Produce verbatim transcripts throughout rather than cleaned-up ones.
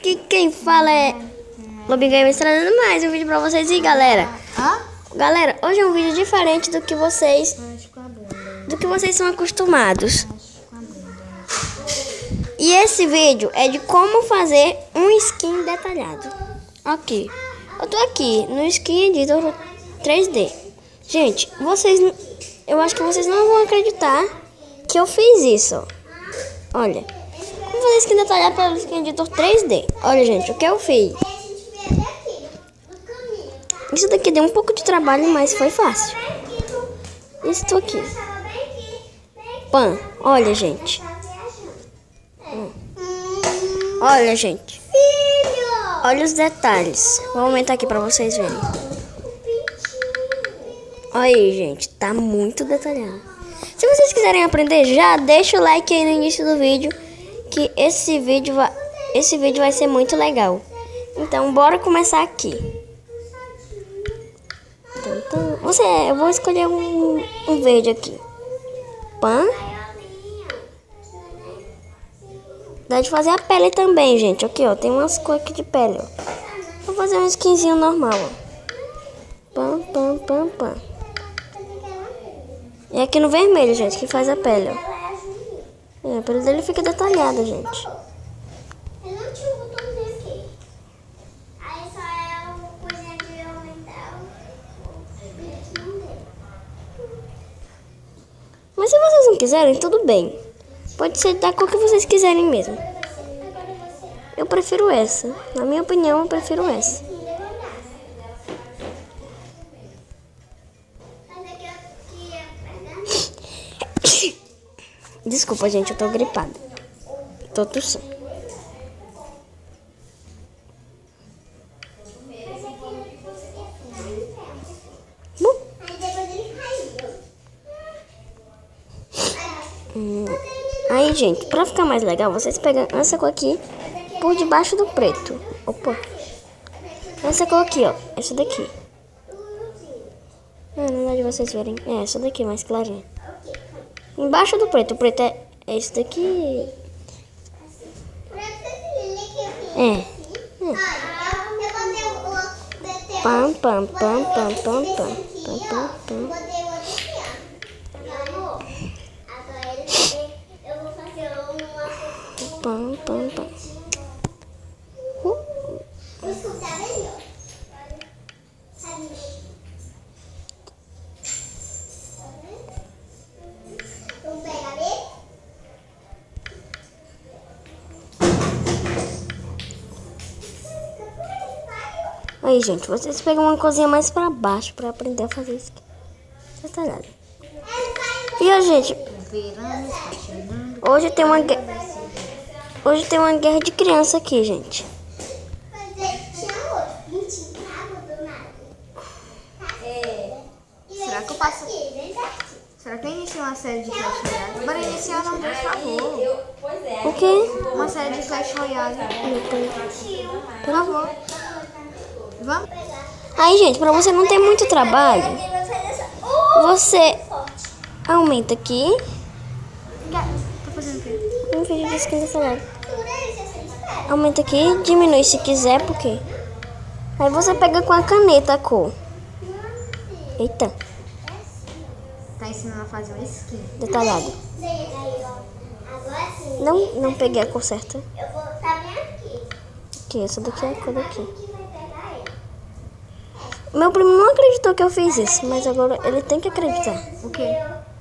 aqui quem fala é Lobinho Games, trazendo mais um vídeo pra vocês. E galera, Hã? galera, hoje é um vídeo diferente do que vocês do que vocês são acostumados. E esse vídeo é de como fazer um skin detalhado. Aqui, eu tô aqui no Skin Editor três D. Gente, vocês, eu acho que vocês não vão acreditar que eu fiz isso. Olha, como fazer skin detalhado pelo Skin Editor três D. Olha, gente, o que eu fiz. Isso daqui deu um pouco de trabalho, mas foi fácil. Isso aqui. Pan, olha, gente. Hum. Olha, gente. Olha os detalhes. Vou aumentar aqui pra vocês verem. Olha aí, gente. Tá muito detalhado. Se vocês quiserem aprender, já deixa o like aí no início do vídeo, que esse vídeo vai, esse vídeo vai ser muito legal. Então, bora começar aqui. Então, você, eu vou escolher um, um verde aqui. Pan. Dá de fazer a pele também, gente. Aqui, ó. Tem umas cores aqui de pele, ó. Vou fazer um skinzinho normal, ó. Pam, pam, pam, pam. E aqui no vermelho, gente, que faz a pele, ó. É, a pele dele fica detalhada, gente. Mas se vocês não quiserem, tudo bem. Pode ser da cor que vocês quiserem mesmo. Eu prefiro essa. Na minha opinião, eu prefiro essa. Desculpa, gente, eu tô gripada. Tô tossindo. Hum. Aí, gente, pra ficar mais legal, vocês pegam essa cor aqui por debaixo do preto. Opa. Essa cor aqui, ó. Essa daqui. Ah, não dá de vocês verem. É, essa daqui, mais clarinha. Embaixo do preto. O preto é esse daqui. É. é. Pam, pam, pam, pam, pam, pam. Pam, pam, pam. Pam, pam, pam. Uh. Aí, gente, vocês pegam uma coisinha mais pra baixo pra aprender a fazer isso aqui. Detalhado. E, ó, gente, hoje tem uma guerra. Hoje tem uma guerra de criança aqui, gente. Será que eu passo... Será que eu inicio uma série de Clash Royale? Bora iniciar, não, por favor. O quê? Uma série de Clash Royale. Por favor. Vamos? Aí, gente, pra você não ter muito trabalho, você aumenta aqui. Tá fazendo o quê? Um vídeo de skin detalhado. Aumenta aqui, diminui se quiser, porque aí você pega com a caneta a cor. Eita. Tá ensinando a fazer uma skin. Detalhado. Não, não peguei a cor certa. Aqui, essa daqui é a cor daqui. Meu primo não acreditou que eu fiz isso, mas agora ele tem que acreditar. O quê?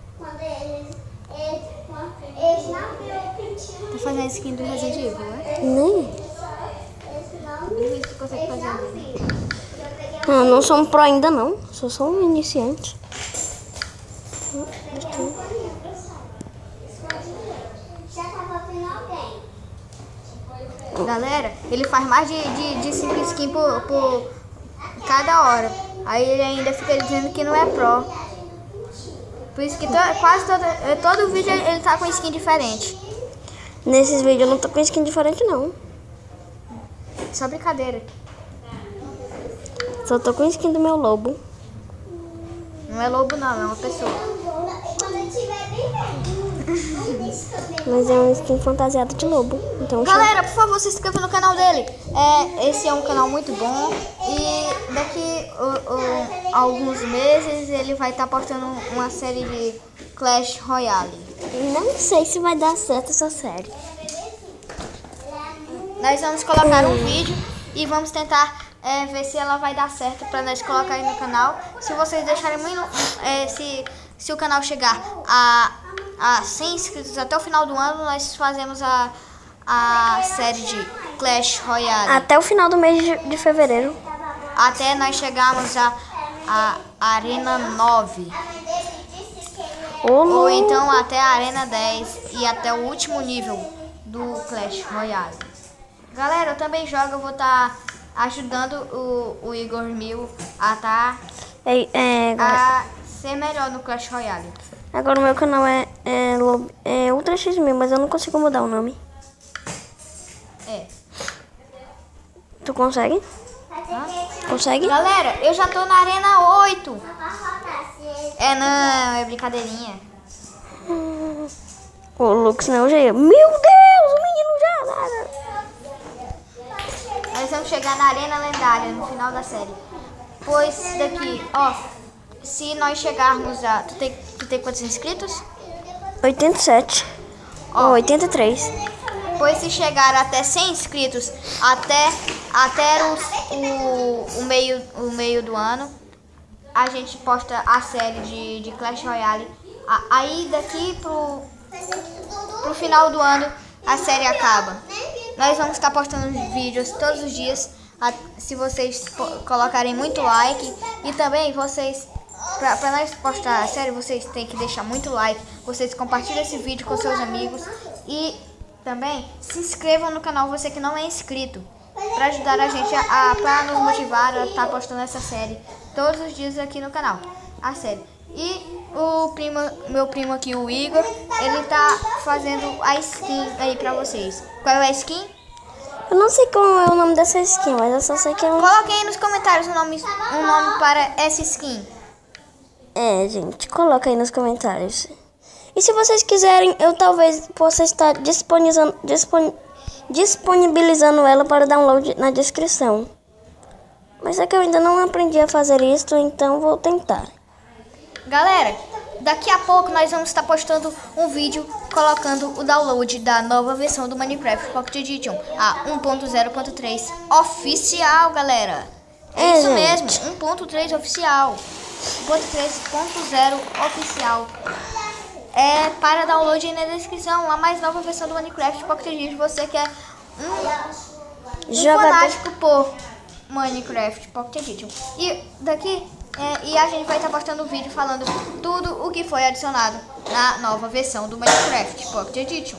Tá fazendo a skin do Resident Evil, né? Nem. Vamos ver se tu consegue fazer ali. Ah, não sou um pro ainda não. Sou só um iniciante. Galera, ele faz mais de, de, de cinco skins por, por cada hora. Aí ele ainda fica dizendo que não é pro. Por isso que to, quase todo, todo vídeo ele tá com skin diferente. Nesses vídeos eu não tô com skin diferente não. Só brincadeira. Só tô com skin do meu lobo. Não é lobo não, é uma pessoa. Mas é uma skin fantasiada de lobo. Então, Galera, por favor, se inscreva no canal dele. É, esse é um canal muito bom. E daqui uh, uh, alguns meses ele vai estar tá postando uma série de Clash Royale. Não sei se vai dar certo essa série. Nós vamos colocar um vídeo e vamos tentar é, ver se ela vai dar certo para nós colocar aí no canal. Se vocês deixarem muito, é, se, se o canal chegar a, a cem inscritos até o final do ano, nós fazemos a, a série de Clash Royale. Até o final do mês de, de fevereiro. Até nós chegarmos a, a Arena nove. Ou, Ou então até a Arena dez e até o último nível do Clash Royale. Galera, eu também jogo, eu vou estar tá ajudando o, o Igor Mil a tá, é, é, agora, a ser melhor no Clash Royale. agora o meu canal é, é, é Ultra X mil, mas eu não consigo mudar o nome. É. Tu consegue? Hã? Consegue? Galera, eu já tô na Arena oito. É não, é brincadeirinha. Hum, o Lux não já ia. Meu Deus, o menino já... Nós vamos chegar na Arena Lendária no final da série. Pois daqui, ó, se nós chegarmos a... Tu tem, tu tem quantos inscritos? oitenta e sete. Ó, oh, oitenta e três. Pois se chegar até cem inscritos até, até os, o, o, meio, o meio do ano, a gente posta a série de, de Clash Royale. Aí daqui pro, pro final do ano a série acaba. Nós vamos estar postando vídeos todos os dias. Se vocês colocarem muito like. E também vocês, pra, pra nós postar a série, vocês têm que deixar muito like. Vocês compartilham esse vídeo com seus amigos. E também se inscrevam no canal, você que não é inscrito, para ajudar a gente a, a para nos motivar a estar postando essa série todos os dias aqui no canal, a série. E o primo, meu primo aqui, o Igor, ele tá fazendo a skin aí pra vocês. Qual é a skin? Eu não sei qual é o nome dessa skin, mas eu só sei que é um... Coloquem aí nos comentários o nome, um nome para essa skin. É, gente, coloca aí nos comentários. E se vocês quiserem, eu talvez possa estar disponibilizando, dispon, disponibilizando ela para download na descrição. Mas é que eu ainda não aprendi a fazer isso, então vou tentar. Galera, daqui a pouco nós vamos estar postando um vídeo colocando o download da nova versão do Minecraft Pocket Edition, a um ponto zero ponto três oficial, galera. É, é isso gente. mesmo, um ponto três oficial. um ponto três ponto zero oficial. É para download aí na descrição, a mais nova versão do Minecraft Pocket Edition. Você quer um, um fanático por Minecraft Pocket Edition. E daqui é, e a gente vai estar postando um vídeo falando tudo o que foi adicionado na nova versão do Minecraft Pocket Edition.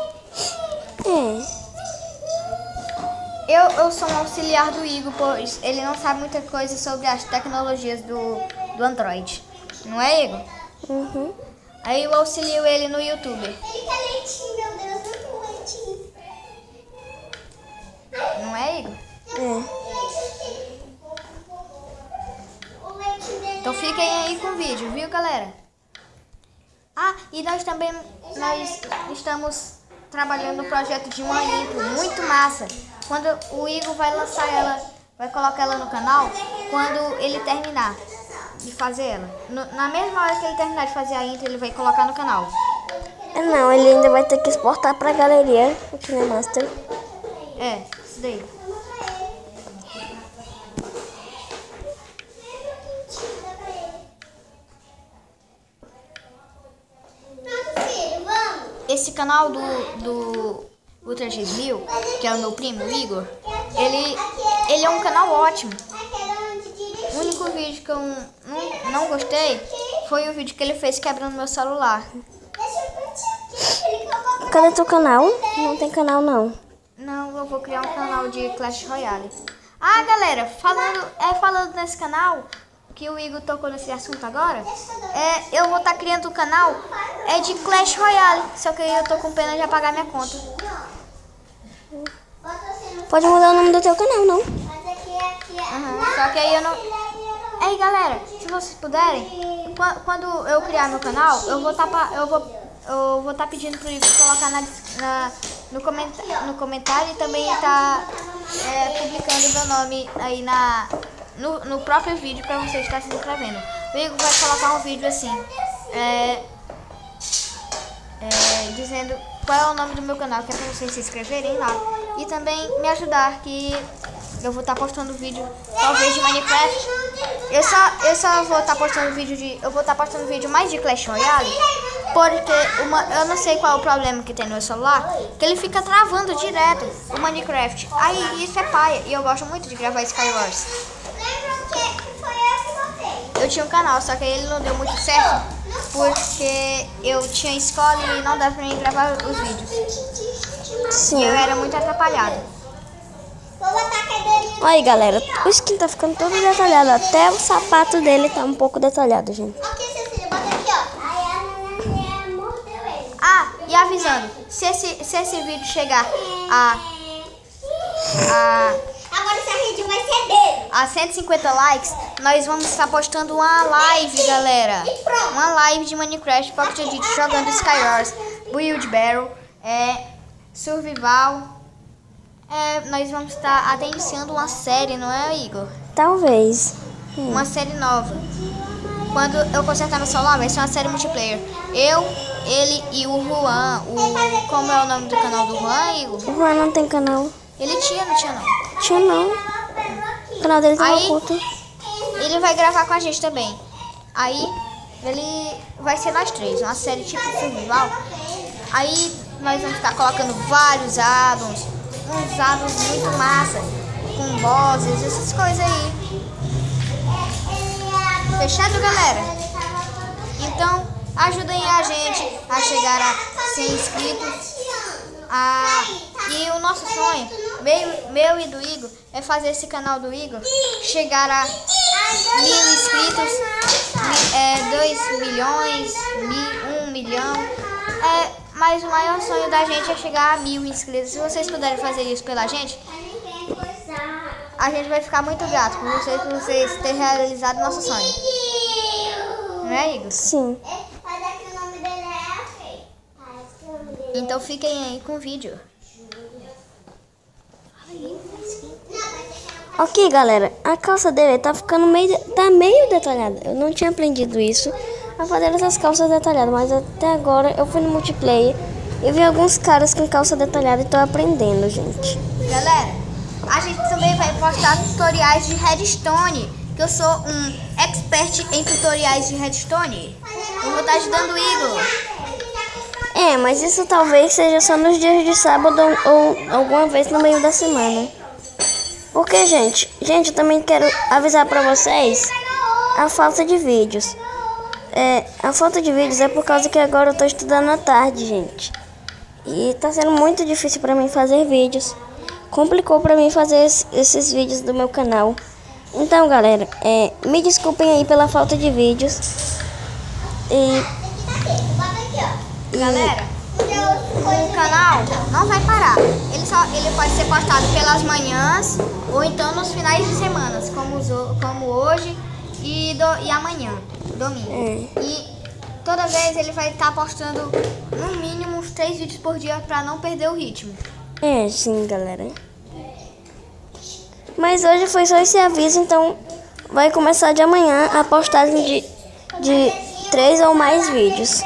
Hum. Eu, eu sou um auxiliar do Igor, pois ele não sabe muita coisa sobre as tecnologias do, do Android. Não é, Igor? Uhum. Aí eu auxilio ele no YouTube. Fica leitinho, meu Deus, muito leitinho. Não é, Igor? É. Então fiquem aí com o vídeo, viu, galera? Ah, e nós também nós estamos trabalhando no projeto de uma intro muito massa. Quando o Igor vai lançar ela, vai colocar ela no canal, quando ele terminar de fazer ela. No, na mesma hora que ele terminar de fazer a intro, ele vai colocar no canal. É não, ele ainda vai ter que exportar pra galeria aqui no Master. É, isso daí. Esse canal do, do Ultra X mil, que é o meu primo, o Igor, ele, ele é um canal ótimo. O único vídeo que eu não, não gostei foi o vídeo que ele fez quebrando meu celular. Cadê teu canal? Não tem canal não. Não, eu vou criar um canal de Clash Royale. Ah, galera, falando, é, falando nesse canal, que o Igor tocou nesse assunto agora, é, eu vou estar tá criando um canal é de Clash Royale, só que eu tô com pena de apagar minha conta. Pode mudar o nome do teu canal, não? Uhum, só que aí eu não... Ei, galera, se vocês puderem, quando eu criar meu canal, eu vou tapar, eu vou, eu vou estar tá pedindo pro Igor colocar na, na, no, comentário, no comentário e também tá é, publicando meu nome aí na, no, no próprio vídeo para você estar se inscrevendo. O Igor vai colocar um vídeo assim, é, é, dizendo qual é o nome do meu canal, que é para vocês se inscreverem lá. E também me ajudar, que eu vou estar tá postando vídeo, talvez de Minecraft. Eu só, eu só vou estar tá postando vídeo de. Eu vou estar tá postando vídeo mais de Clash Royale. Porque uma, eu não sei qual é o problema que tem no meu celular, que ele fica travando direto o Minecraft. Aí isso é paia. E eu gosto muito de gravar Skywars. Eu tinha um canal, só que ele não deu muito certo, porque eu tinha escola e não dava pra mim gravar os vídeos. Sim. Eu era muito atrapalhado. Olha aí, galera, o skin tá ficando todo detalhado. Até o sapato dele tá um pouco detalhado, gente. Ah, e avisando, se esse, se esse vídeo chegar a, a, Agora essa rede vai ser dele. a cento e cinquenta likes, nós vamos estar postando uma live, galera. Uma live de Minecraft Pocket Edit jogando Skywars, Build Battle, é, Survival. É, nós vamos estar até iniciando uma série, não é, Igor? Talvez. Hum. Uma série nova. Quando eu consertar meu celular, vai ser uma série multiplayer. Eu, ele e o Juan. O, como é o nome do canal do Juan, Igor? O Juan não tem canal. Ele tinha, não tinha não? Tinha não. O canal dele tá Aí, oculto. ele vai gravar com a gente também. Aí, ele vai ser nós três. Uma série tipo survival. Aí, nós vamos estar colocando vários addons. Uns addons muito massa. Com bosses, essas coisas aí. Fechado, galera? Então, ajudem a gente a chegar a cem inscritos. Ah, e o nosso sonho, meu, meu e do Igor, é fazer esse canal do Igor chegar a mil inscritos, é, dois milhões, mil, um milhão. É, mas o maior sonho da gente é chegar a mil inscritos. Se vocês puderem fazer isso pela gente, a gente vai ficar muito grato por vocês, por vocês terem realizado nosso sonho. Não é, Igor? Sim. Então fiquem aí com o vídeo. Ok, galera. A calça dele tá ficando meio, tá meio detalhada. Eu não tinha aprendido isso, a fazer essas calças detalhadas. Mas até agora eu fui no multiplayer e vi alguns caras com calça detalhada e tô aprendendo, gente. Galera, a gente também vai postar tutoriais de Redstone, que eu sou um expert em tutoriais de Redstone. Eu vou estar ajudando o Igor. É, mas isso talvez seja só nos dias de sábado ou, ou alguma vez no meio da semana. Porque, gente, gente, eu também quero avisar pra vocês a falta de vídeos. É, a falta de vídeos é por causa que agora eu tô estudando à tarde, gente. E tá sendo muito difícil pra mim fazer vídeos. Complicou pra mim fazer esses vídeos do meu canal. Então, galera, é, me desculpem aí pela falta de vídeos. E... Galera, o canal não vai parar. Ele, só, ele pode ser postado pelas manhãs ou então nos finais de semana, como, como hoje e, do, e amanhã, domingo. É. E toda vez ele vai estar postando no mínimo uns três vídeos por dia para não perder o ritmo. É, sim, galera. Mas hoje foi só esse aviso, então vai começar de amanhã a postagem de, de três ou mais vídeos.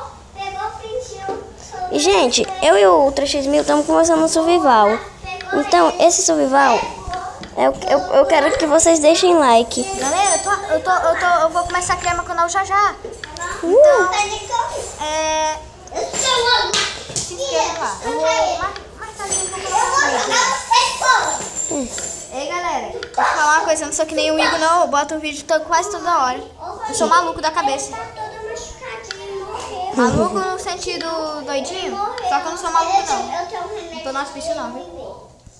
E, gente, eu e o Ultra X mil estamos começando um survival. Então, esse survival, eu, eu, eu quero que vocês deixem like. Galera, eu, tô, eu, tô, eu, tô, eu vou começar a criar meu canal já já. Uh. Então, é... se inscreva lá. Eu vou mais, mais tarde eu vou colocar um vídeo. Ei, galera, vou te falar uma coisa, eu não sou que nem o Igor, não. Eu boto um vídeo todo, quase toda hora. Eu sou maluco da cabeça. Maluco no sentido doidinho? Só que eu não sou maluco, não. Não tô no hospício, não, viu?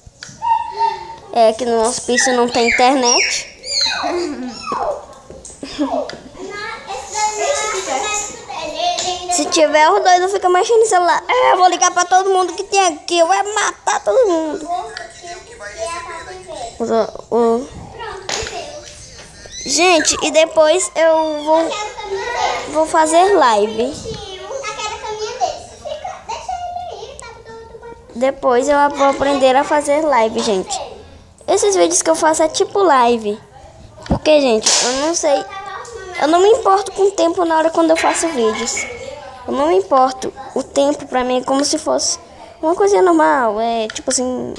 É que no hospício não tem internet. Se tiver, os dois não ficam mexendo no celular. Eu vou ligar pra todo mundo que tem aqui. Eu vou matar todo mundo. O, o... Gente, e depois eu vou, vou fazer live. Depois eu vou aprender a fazer live, gente. Esses vídeos que eu faço é tipo live. Porque, gente, eu não sei... Eu não me importo com o tempo na hora quando eu faço vídeos. Eu não me importo. O tempo pra mim é como se fosse uma coisinha normal. É tipo assim...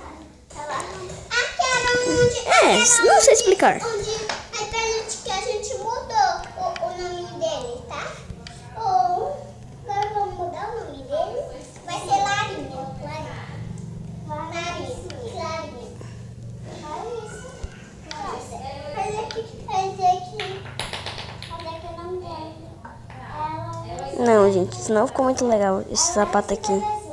É, não sei explicar. Aí pra gente que a gente mudou o, o nome dele, tá? Ou agora vamos mudar o nome dele. Vai ser Larinha. Larinha. Larinha. Larissa. Larissa. Fazer aqui. Fazer aqui. Fazer aqui o nome dele. Ela... Não, gente, isso não ficou muito legal. Esse sapato aqui.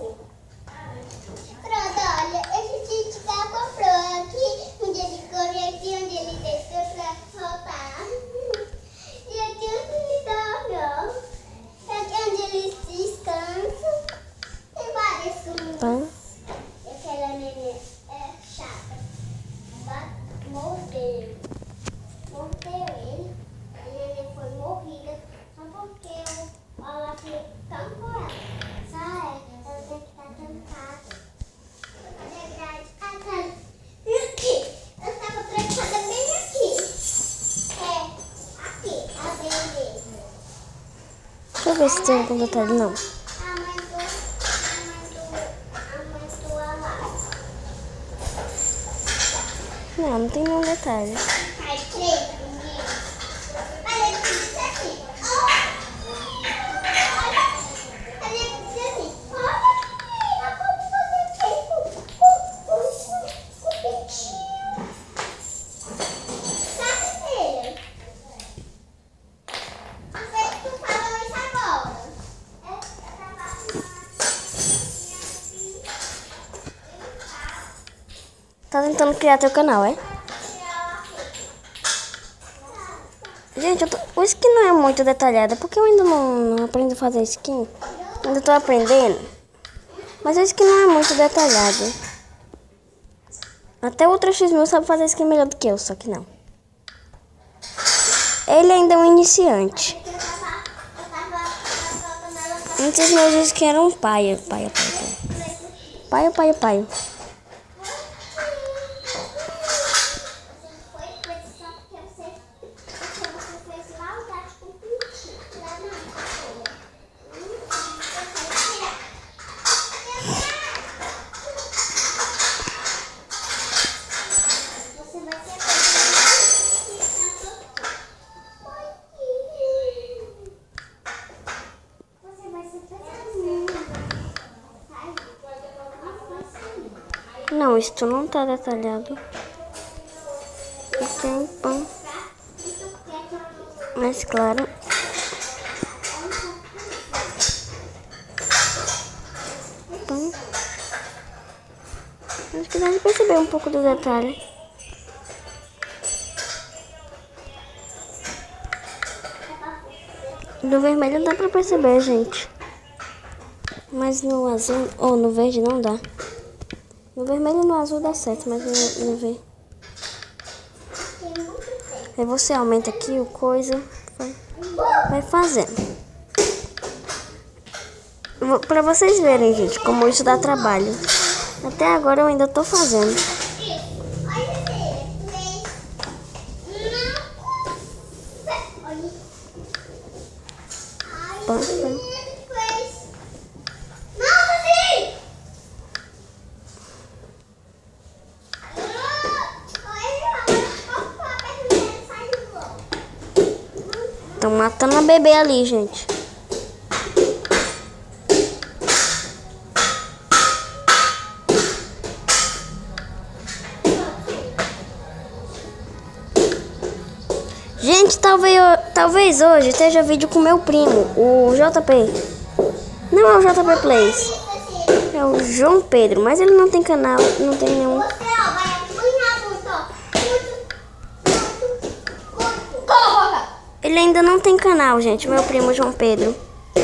Pronto, olha. Esse Tite já comprou aqui. Onde ele corre aqui, onde ele desceu pra soltar. E aqui onde ele dorme, ó. E aqui onde ele descansa. Tem vários sumos. Tá? E aquela nenê é chata. Ba- Mordeu. Mordeu ele. A nenê foi morrida. Só porque o Olaf tampou ela. Só é. Ela tem que estar tampada. É verdade. Ah, tá. E aqui? Eu estava trancada bem aqui. É. Aqui. A dele. Deixa eu ver se tem algum detalhe. Não. A mãe do... A mãe do... A mãe do Olaf. Não, não tem nenhum detalhe. Faz três, menino. Olha, ele disse assim. Olha, olha, ele disse assim. Olha, menina, como você fez o, o, o, o peitinho. Sabe, filha? Não sei se tu falou isso agora. É, eu tava... Tá tentando criar teu canal, é? Gente, eu tô... o skin não é muito detalhado, porque eu ainda não, não aprendi a fazer skin. Ainda tô aprendendo. Mas o skin não é muito detalhado. Até o Ultra X mil sabe fazer skin melhor do que eu, só que não. Ele ainda é um iniciante. Eu tava... Eu tava... colocando ela pra... Antes meus skins eram paia, paia, paia, paia. Paia, paia, paia. Foi coisa só porque você, porque você fez maldade com o pintinho. Lá não, filha. Hum, você vai tirar. Você vai ser Você vai ser Não, isso não tá detalhado. E tem pão mais claro. Pão. Acho que dá de perceber um pouco do detalhe. No vermelho dá pra perceber, gente. Mas no azul, ou no verde não dá. No vermelho e no azul dá certo, mas no, no verde. Aí você aumenta aqui o coisa, vai, vai fazendo. Vou- Pra vocês verem, gente, como isso dá trabalho. Até agora eu ainda tô fazendo. Pão, pão. Estão matando a bebê ali, gente. Gente, talvez, talvez hoje esteja vídeo com meu primo, o J P. Não é o J P Plays, é o João Pedro, mas ele não tem canal, não tem nenhum. Você, ó, vai apanhar muito, ó. Muito, muito, muito. Cala a boca! Ele ainda não tem canal, gente, meu primo João Pedro.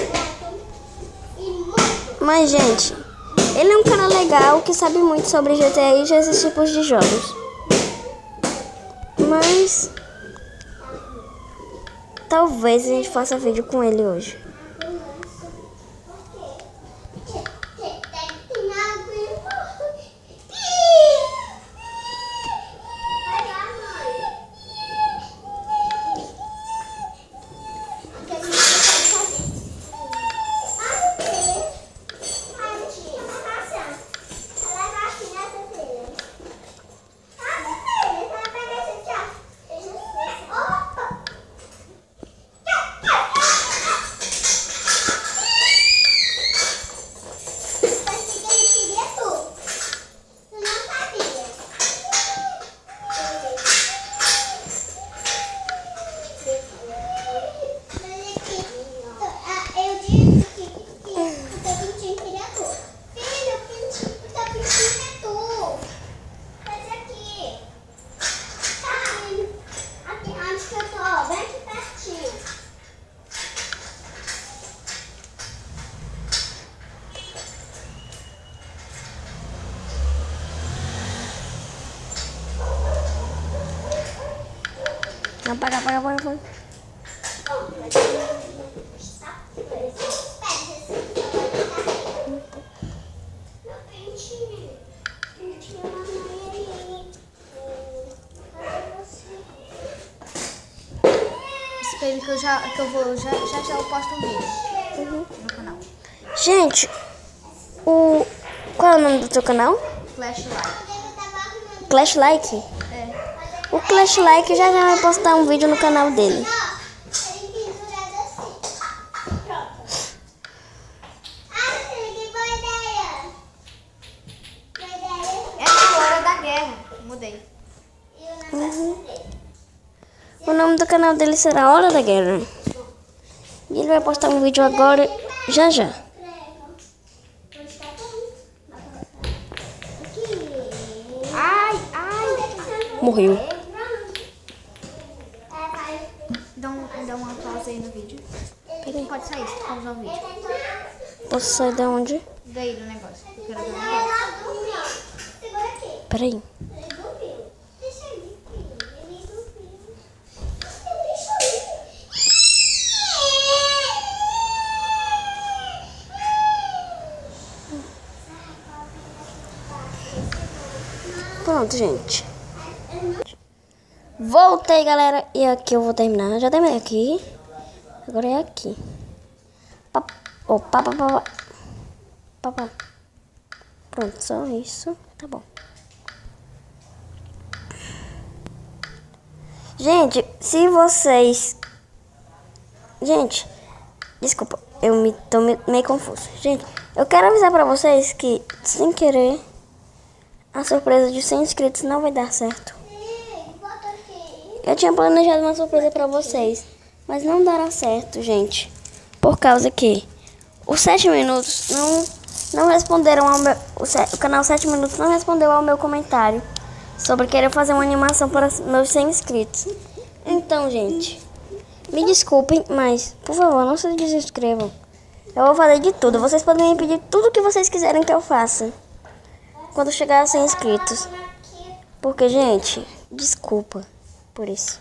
E muito. Mas, gente, ele é um cara legal que sabe muito sobre G T A e esses tipos de jogos. Mas talvez a gente faça vídeo com ele hoje. Tem água Apaga, apaga, apaga, apaga. Espere que eu já, que eu vou, já, já, já eu posto um vídeo Uhum. no canal. Gente, o... qual é o nome do teu canal? Flashlight. Clash Like? É. O Clash Like já já vai postar um vídeo no canal dele. É a Hora da Guerra. Mudei. Uhum. O nome do canal dele será Hora da Guerra. E ele vai postar um vídeo agora, já já. Ai, ai. Morreu. Dá, um, dá uma pausa aí no vídeo. Pode sair se tu pausar o vídeo. Posso sair de onde? Daí do negócio. Eu quero ver o negócio. Peraí. Pronto, gente. Voltei, galera. E aqui eu vou terminar. Já terminei aqui. Agora é aqui. Pá, oh, pá, pá, pá, pá, pá. Pronto, só isso. Tá bom. Gente, se vocês... Gente, desculpa. Eu me tô me- meio confuso. Gente, eu quero avisar pra vocês que, sem querer, a surpresa de cem inscritos não vai dar certo. Eu tinha planejado uma surpresa pra vocês, mas não dará certo, gente. Por causa que os sete minutos não, não responderam ao meu... O, se- o canal sete minutos não respondeu ao meu comentário sobre querer fazer uma animação para meus cem inscritos. Então, gente, me desculpem, mas, por favor, não se desinscrevam. Eu vou fazer de tudo. Vocês podem me pedir tudo que vocês quiserem que eu faça quando chegar a cem inscritos. Porque, gente, desculpa por isso.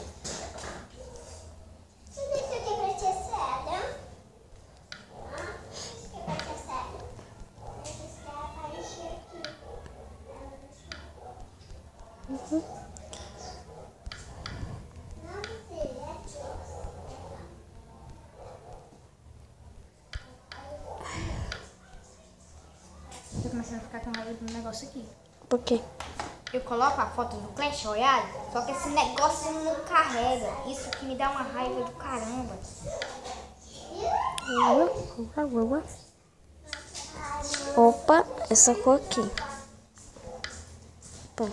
Tô começando a ficar com raiva do negócio aqui. Por quê? Eu coloco a foto do Clash Royale, só que esse negócio não carrega. Isso que me dá uma raiva do caramba. Opa, essa cor aqui. Pô.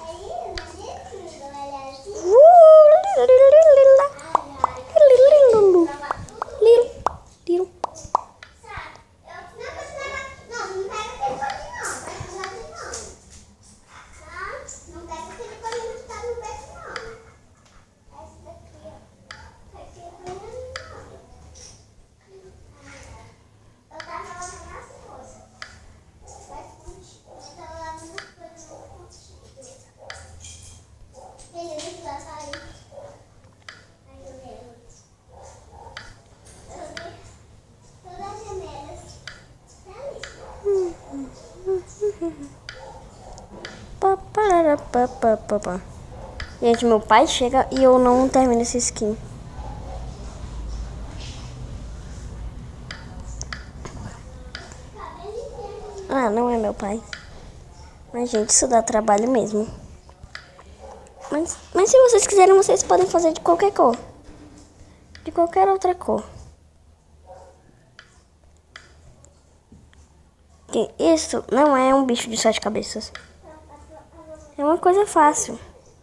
Pá, parará, pá, pá, pá, pá. Gente, meu pai chega e eu não termino esse skin. Ah, não é meu pai. Mas, gente, isso dá trabalho mesmo. Mas, mas se vocês quiserem, vocês podem fazer de qualquer cor. De qualquer outra cor. Que isso não é um bicho de sete cabeças. É uma coisa fácil.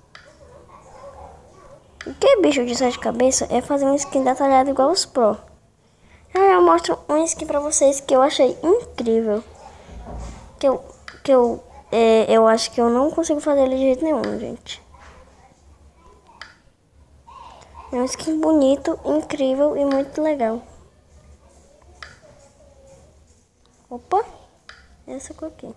O que é bicho de sete cabeças é fazer um skin detalhado igual os Pro. Já eu mostro um skin pra vocês que eu achei incrível. Que eu, que eu, é, eu acho que eu não consigo fazer ele de jeito nenhum, gente. É um skin bonito, incrível e muito legal. Opa, essa cor aqui.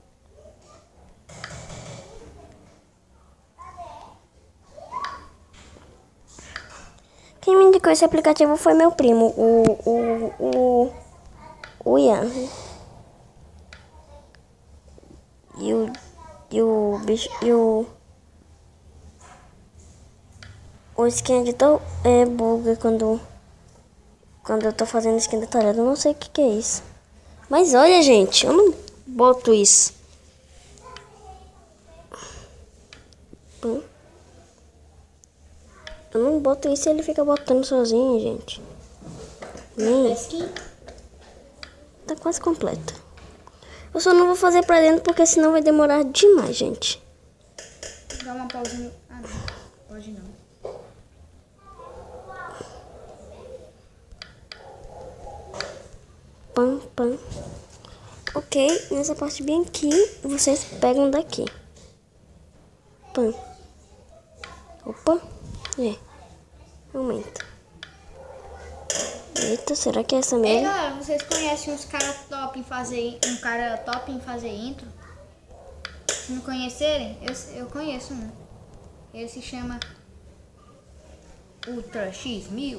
indicou esse aplicativo foi meu primo, o, o, o, o Ian. E o, e o bicho, e o, o skin editor é buga quando, quando eu tô fazendo skin detalhado. Eu não sei o que que é isso. Mas olha, gente, eu não boto isso. Hum. Eu não boto isso e ele fica botando sozinho, gente. Hum. Tá quase completo. Eu só não vou fazer pra dentro porque senão vai demorar demais, gente. Dá uma pausinha. Ah, não. Pode não. Pam, pam. Ok, nessa parte bem aqui, vocês pegam daqui. Pam. Opa. É. Aumenta. Eita, será que é essa Ei, mesmo? galera, vocês conhecem uns caras top em fazer um cara top em fazer intro? Se não conhecerem, eu, eu conheço um. Ele se chama Ultra X mil.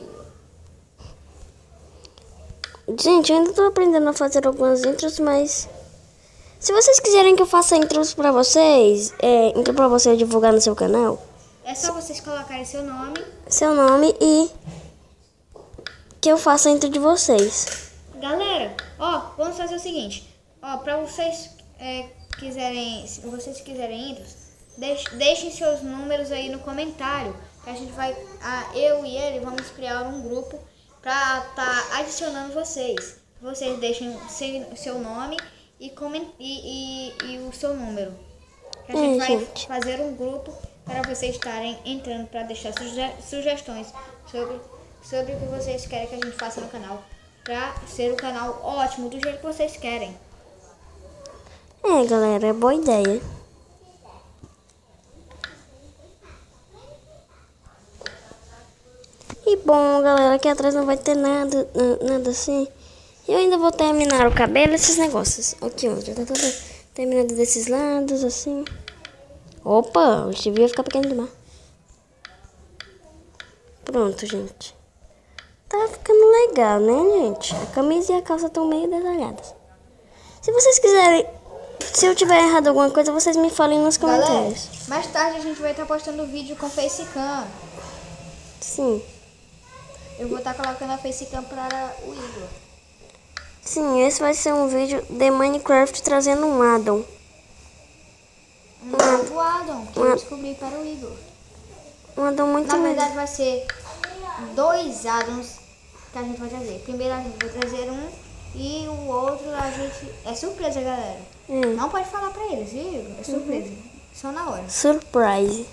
Gente, eu ainda tô aprendendo a fazer algumas intros, mas se vocês quiserem que eu faça intros pra vocês, é, intro pra você divulgar no seu canal, É só vocês colocarem seu nome. seu nome e que eu faça a intro de vocês. Galera, ó, vamos fazer o seguinte. Ó, pra vocês é, quiserem, se vocês quiserem intros, deixe, deixem seus números aí no comentário. Que a gente vai, a, eu e ele vamos criar um grupo pra tá adicionando vocês. Vocês deixem seu, seu nome e, coment, e, e, e o seu número. Que a gente É, vai gente. fazer um grupo para vocês estarem entrando para deixar suge sugestões sobre, sobre o que vocês querem que a gente faça no canal. Pra ser um canal ótimo, do jeito que vocês querem. É, galera, é boa ideia. E bom, galera, aqui atrás não vai ter nada, nada assim. Eu ainda vou terminar o cabelo, esses negócios. Aqui, ó, já tá tudo terminado desses lados, assim. Opa, o Steve ia ficar pequeno demais. Pronto, gente. Tá ficando legal, né, gente? A camisa e a calça estão meio detalhadas. Se vocês quiserem, se eu tiver errado alguma coisa, vocês me falem nos Galera, comentários. mais tarde a gente vai estar postando vídeo com Facecam. Sim. Eu vou estar colocando a Facecam para o Igor. Sim, esse vai ser um vídeo de Minecraft trazendo um addon. Um novo addon que eu descobri para o Igor. Um addon muito Na legal. verdade vai ser dois addons que a gente vai trazer. Primeiro a gente vai trazer um e o outro a gente... É surpresa, galera. Hum. Não pode falar pra eles, viu? É surpresa. Só na hora. Surprise.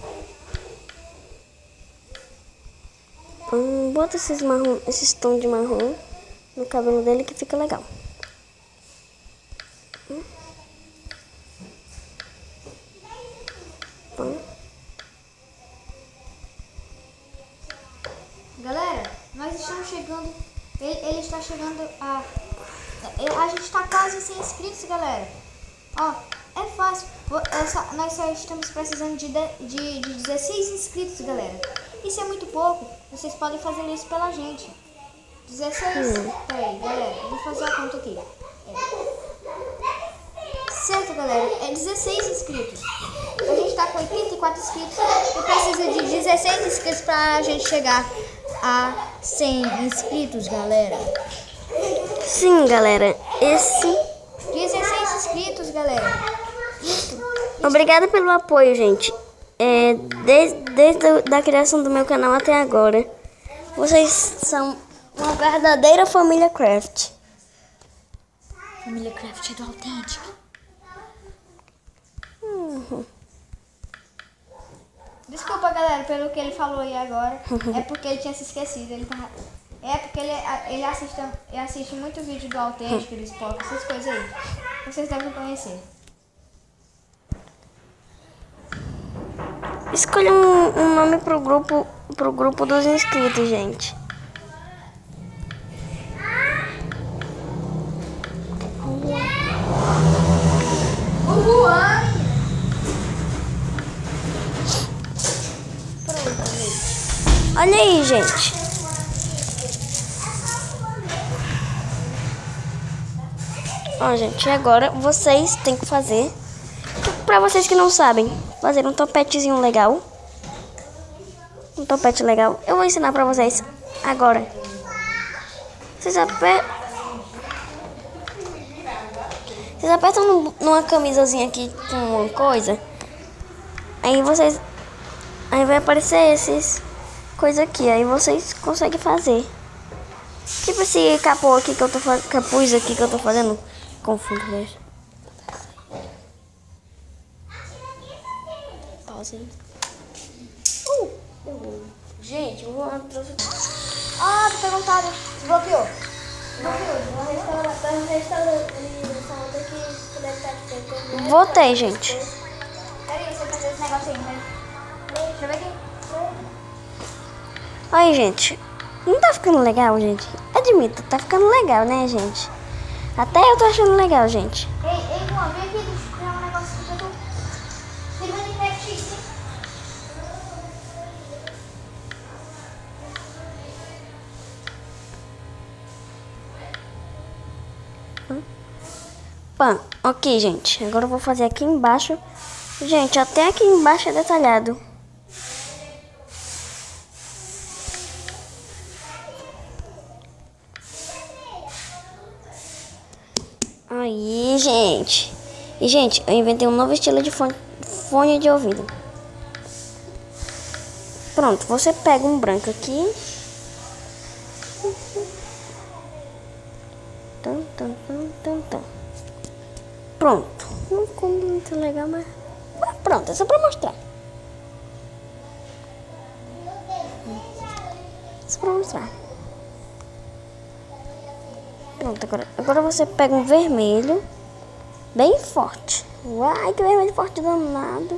Hum, bota esses marrom, esses tons de marrom no cabelo dele que fica legal. Hum. Hum. Galera, nós estamos chegando... Ele, ele está chegando a... A gente está quase cem inscritos, galera. Ó, é fácil. É só, nós só estamos precisando de, de, de dezesseis inscritos, galera. Isso é muito pouco. Vocês podem fazer isso pela gente. dezesseis. Hum. Peraí, galera. Eu vou fazer a conta aqui. É. Certo, galera. É dezesseis inscritos. A gente tá com oitenta e quatro inscritos. Eu preciso de dezesseis inscritos pra gente chegar a cem inscritos, galera. Sim, galera. Esse... dezesseis inscritos, galera. Isso. Obrigada pelo apoio, gente. É, desde, desde a da criação do meu canal até agora. Vocês são uma verdadeira família Craft. Família Craft do autêntico. Uhum. Desculpa, galera, pelo que ele falou aí agora. É porque ele tinha se esquecido. Ele tava... É porque ele, ele, assiste, ele assiste muito vídeo do autêntico, do Spock, essas coisas aí. Vocês devem conhecer. Escolha um, um nome pro grupo, pro grupo dos inscritos, gente. Olha aí, gente. Ó, gente, agora vocês têm que fazer, pra vocês que não sabem, fazer um topetezinho legal. Um topete legal. Eu vou ensinar pra vocês agora. Vocês apertam... Vocês apertam numa camisazinha aqui com uma coisa. Aí vocês... Aí vai aparecer esses... Coisa aqui. Aí vocês conseguem fazer. Tipo esse capô aqui que eu tô fazendo. Capuz aqui que eu tô fazendo. Confundo mesmo. Pausa aí. Uh! Gente, eu vou... Ah, tô perguntado. Desbloqueou. Voltei, gente. Peraí, você fazer esse negocinho, né? Deixa eu ver aqui. Aí, gente. Não tá ficando legal, gente? Admito, tá ficando legal, né, gente? Até eu tô achando legal, gente. Ei, ei, Juan, vem aqui, deixa eu criar um negocinho pra tu. Você vai de pet. Pã, ok, gente. Agora eu vou fazer aqui embaixo. Gente, até aqui embaixo é detalhado. Aí, gente. E, gente, eu inventei um novo estilo de fone, fone de ouvido. Pronto, você pega um branco aqui. Tum, tum, tum, tum, tum. Pronto. Não ficou muito legal, mas... mas pronto, é só pra mostrar. Só pra mostrar. Pronto, agora, agora você pega um vermelho bem forte. Uai, que vermelho forte danado.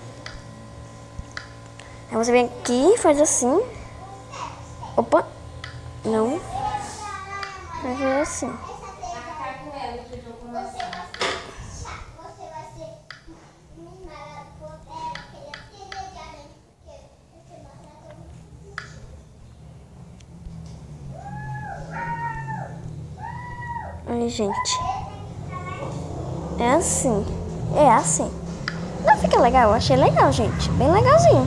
Aí você vem aqui e faz assim. Opa. Não. Vai fazer assim. Ai, gente. É assim. É assim. Não fica legal? Eu achei legal, gente. Bem legalzinho.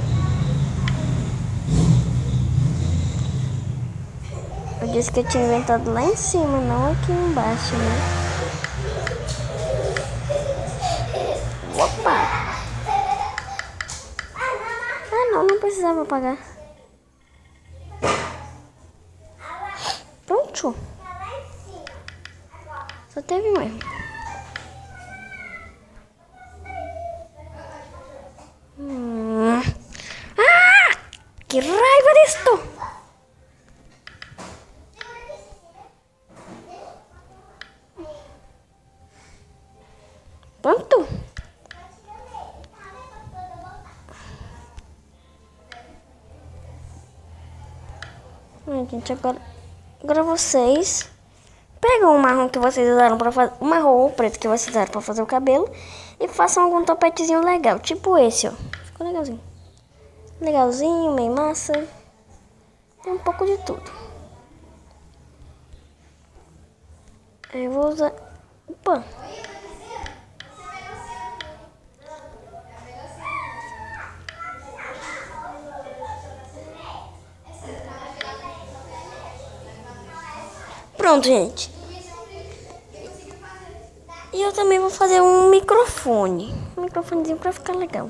Eu disse que eu tinha inventado lá em cima, não aqui embaixo, né? Opa! Ah, não, não precisava apagar. Pronto. Só teve mesmo. Hum. Ah! Que raiva disto! Pronto. Ai, gente, agora, agora vocês pegam o marrom que vocês usaram para fazer, o marrom ou o preto que vocês usaram para fazer o cabelo e façam algum topetezinho legal, tipo esse, ó. Ficou legalzinho. Legalzinho, meio massa. Tem um pouco de tudo. Aí eu vou usar... Opa! Pronto, gente. E eu também vou fazer um microfone. Um microfonezinho pra ficar legal.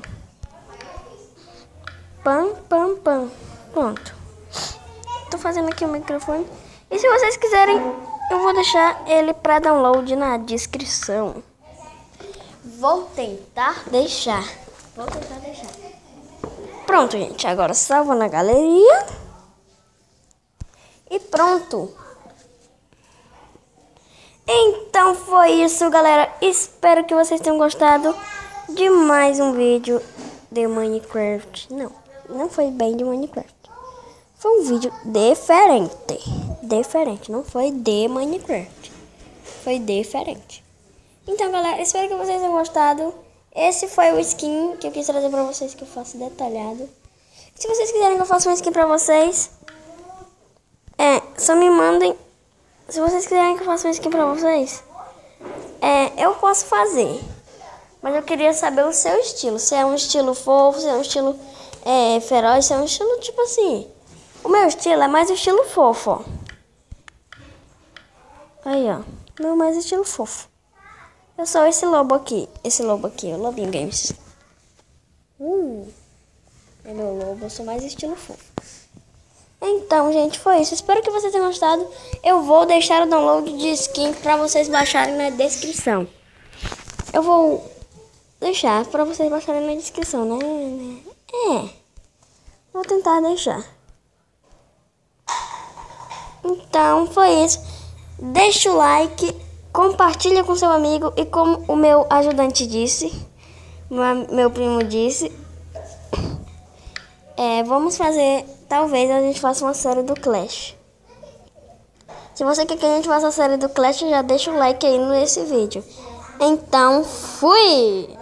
Pam, pam, pam. Pronto. Tô fazendo aqui o microfone. E se vocês quiserem, eu vou deixar ele pra download na descrição. Vou tentar deixar. Vou tentar deixar. Pronto, gente. Agora salva na galeria. E pronto. Então foi isso, galera. Espero que vocês tenham gostado de mais um vídeo de Minecraft. Não, não foi bem de Minecraft. Foi um vídeo diferente. Diferente, não foi de Minecraft. Foi diferente. Então, galera, espero que vocês tenham gostado. Esse foi o skin que eu quis trazer pra vocês, que eu faço detalhado. Se vocês quiserem que eu faça um skin pra vocês, é, só me mandem. Se vocês quiserem que eu faça uma skin pra vocês, É, eu posso fazer. Mas eu queria saber o seu estilo. Se é um estilo fofo, se é um estilo é, feroz, se é um estilo tipo assim. O meu estilo é mais estilo fofo, ó. Aí, ó. O meu é mais estilo fofo. Eu sou esse lobo aqui. Esse lobo aqui, o Lobinho Games. Uh, é meu lobo, eu sou mais estilo fofo. Então, gente, foi isso. Espero que vocês tenham gostado. Eu vou deixar o download de skin pra vocês baixarem na descrição. Eu vou deixar pra vocês baixarem na descrição, né? É. Vou tentar deixar. Então, foi isso. Deixa o like, compartilha com seu amigo e como o meu ajudante disse, meu primo disse, é, vamos fazer, talvez a gente faça uma série do Clash. Se você quer que a gente faça a série do Clash, já deixa o like aí nesse vídeo. Então, fui!